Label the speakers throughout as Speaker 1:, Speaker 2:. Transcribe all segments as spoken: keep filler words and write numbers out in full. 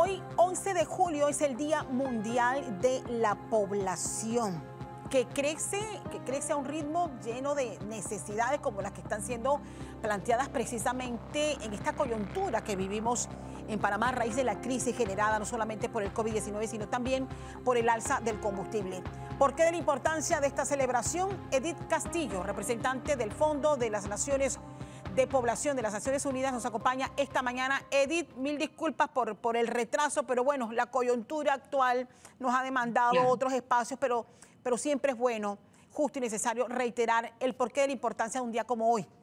Speaker 1: Hoy, once de julio, es el Día Mundial de la Población, que crece, que crece a un ritmo lleno de necesidades como las que están siendo planteadas precisamente en esta coyuntura que vivimos en Panamá a raíz de la crisis generada no solamente por el COVID diecinueve, sino también por el alza del combustible. ¿Por qué de la importancia de esta celebración? Edith Castillo, representante del Fondo de las Naciones de Población de las Naciones Unidas, nos acompaña esta mañana. Edith, mil disculpas por, por el retraso, pero bueno, la coyuntura actual nos ha demandado
Speaker 2: Claro.
Speaker 1: otros espacios, pero, pero siempre es bueno, justo y necesario reiterar el porqué de la importancia de un día como hoy.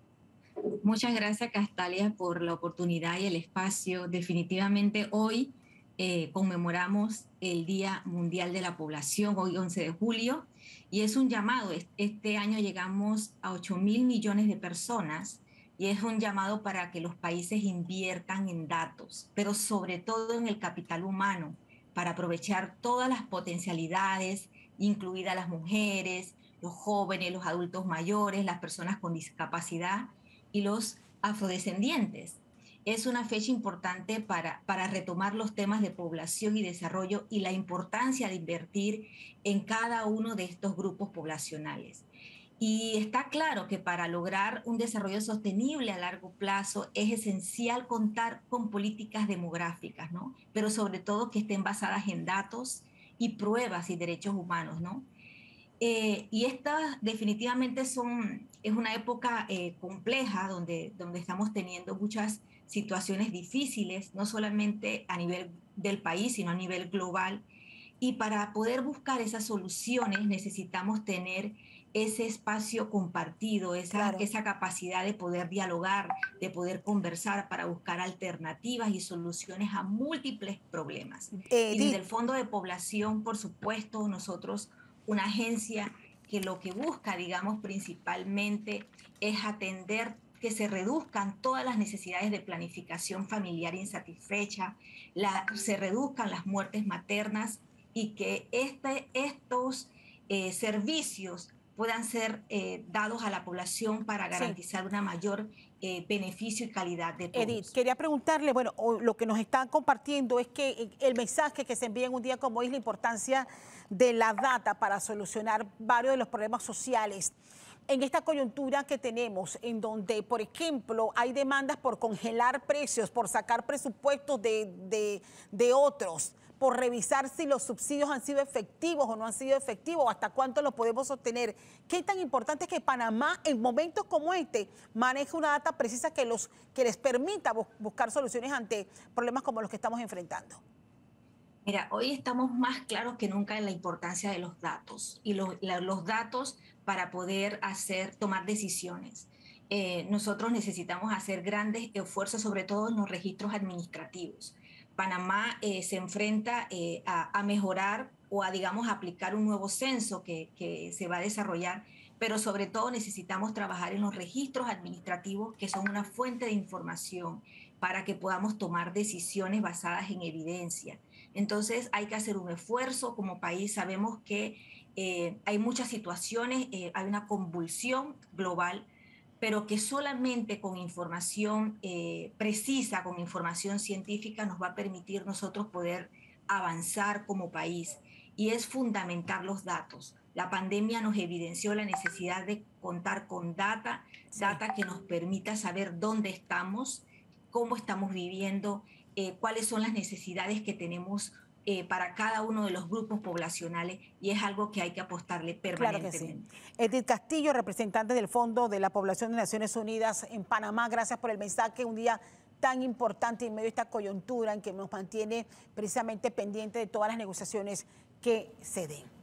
Speaker 2: Muchas gracias, Castalia, por la oportunidad y el espacio. Definitivamente hoy eh, conmemoramos el Día Mundial de la Población, hoy once de julio, y es un llamado. Este año llegamos a ocho mil millones de personas y es un llamado para que los países inviertan en datos, pero sobre todo en el capital humano, para aprovechar todas las potencialidades, incluidas las mujeres, los jóvenes, los adultos mayores, las personas con discapacidad y los afrodescendientes. Es una fecha importante para, para retomar los temas de población y desarrollo y la importancia de invertir en cada uno de estos grupos poblacionales. Y está claro que para lograr un desarrollo sostenible a largo plazo es esencial contar con políticas demográficas, ¿no? Pero sobre todo que estén basadas en datos y pruebas y derechos humanos, ¿no? Eh, y estas definitivamente son, es una época eh, compleja donde, donde estamos teniendo muchas situaciones difíciles, no solamente a nivel del país, sino a nivel global. Y para poder buscar esas soluciones necesitamos tener ese espacio compartido, esa,
Speaker 1: Claro.
Speaker 2: esa capacidad de poder dialogar, de poder conversar para buscar alternativas y soluciones a múltiples problemas.
Speaker 1: Edith.
Speaker 2: Y desde el Fondo de Población, por supuesto, nosotros, una agencia que lo que busca, digamos, principalmente es atender que se reduzcan todas las necesidades de planificación familiar insatisfecha, la, se reduzcan las muertes maternas y que este, estos eh, servicios puedan ser eh, dados a la población para garantizar sí. una mayor eh, beneficio y calidad de todos.
Speaker 1: Edith, quería preguntarle, bueno, lo que nos están compartiendo es que el mensaje que se envía en un día como hoy es la importancia de la data para solucionar varios de los problemas sociales. En esta coyuntura que tenemos, en donde, por ejemplo, hay demandas por congelar precios, por sacar presupuestos de, de, de otros, por revisar si los subsidios han sido efectivos o no han sido efectivos, hasta cuánto los podemos sostener. ¿Qué tan importante es que Panamá, en momentos como este, maneje una data precisa que, los, que les permita buscar soluciones ante problemas como los que estamos enfrentando?
Speaker 2: Mira, hoy estamos más claros que nunca en la importancia de los datos y los, la, los datos para poder hacer, tomar decisiones. Eh, nosotros necesitamos hacer grandes esfuerzos, sobre todo en los registros administrativos. Panamá eh, se enfrenta eh, a, a mejorar o a, digamos, aplicar un nuevo censo que, que se va a desarrollar, pero sobre todo necesitamos trabajar en los registros administrativos, que son una fuente de información para que podamos tomar decisiones basadas en evidencia. Entonces hay que hacer un esfuerzo como país. Sabemos que eh, hay muchas situaciones, eh, hay una convulsión global, pero que solamente con información eh, precisa, con información científica, nos va a permitir nosotros poder avanzar como país. Y es fundamental los datos. La pandemia nos evidenció la necesidad de contar con data, sí. data que nos permita saber dónde estamos, cómo estamos viviendo, eh, cuáles son las necesidades que tenemos Eh, para cada uno de los grupos poblacionales, y es algo que hay que apostarle permanentemente.
Speaker 1: Claro que sí. Edith Castillo, representante del Fondo de la Población de Naciones Unidas en Panamá, gracias por el mensaje, un día tan importante en medio de esta coyuntura en que nos mantiene precisamente pendiente de todas las negociaciones que se den.